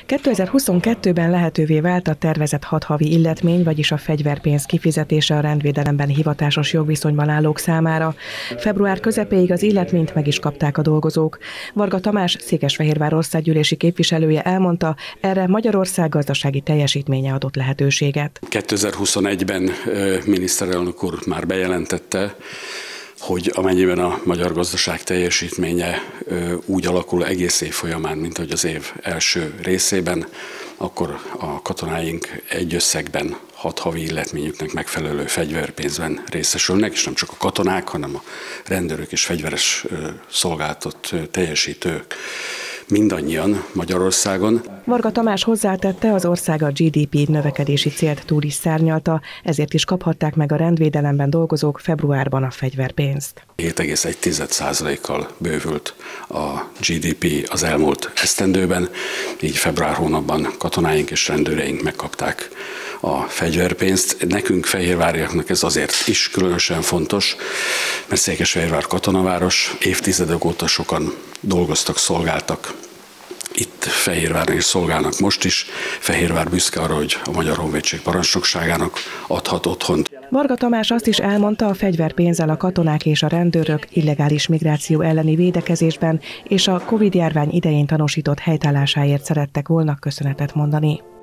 2022-ben lehetővé vált a tervezett 6 havi illetmény, vagyis a fegyverpénz kifizetése a rendvédelemben hivatásos jogviszonyban állók számára. Február közepéig az illetményt meg is kapták a dolgozók. Varga Tamás, Székesfehérvár országgyűlési képviselője elmondta, erre Magyarország gazdasági teljesítménye adott lehetőséget. 2021-ben miniszterelnök úr már bejelentette, hogy amennyiben a magyar gazdaság teljesítménye úgy alakul egész év folyamán, mint ahogy az év első részében, akkor a katonáink egy összegben 6 havi illetményüknek megfelelő fegyverpénzben részesülnek, és nem csak a katonák, hanem a rendőrök és fegyveres szolgálatot teljesítők mindannyian Magyarországon. Varga Tamás hozzátette, az ország a GDP növekedési célt túl is szárnyalta, ezért is kaphatták meg a rendvédelemben dolgozók februárban a fegyverpénzt. 7,1%-kal bővült a GDP az elmúlt esztendőben, így február hónapban katonáink és rendőreink megkapták a fegyverpénzt. Nekünk fehérváriaknak ez azért is különösen fontos, mert Székesfehérvár katonaváros, évtizedek óta sokan dolgoztak, szolgáltak. Itt Fehérváron is szolgálnak most is. Fehérvár büszke arra, hogy a Magyar Honvédség parancsnokságának adhat otthont. Varga Tamás azt is elmondta, a fegyverpénzzel a katonák és a rendőrök illegális migráció elleni védekezésben és a Covid-járvány idején tanúsított helytállásáért szerettek volna köszönetet mondani.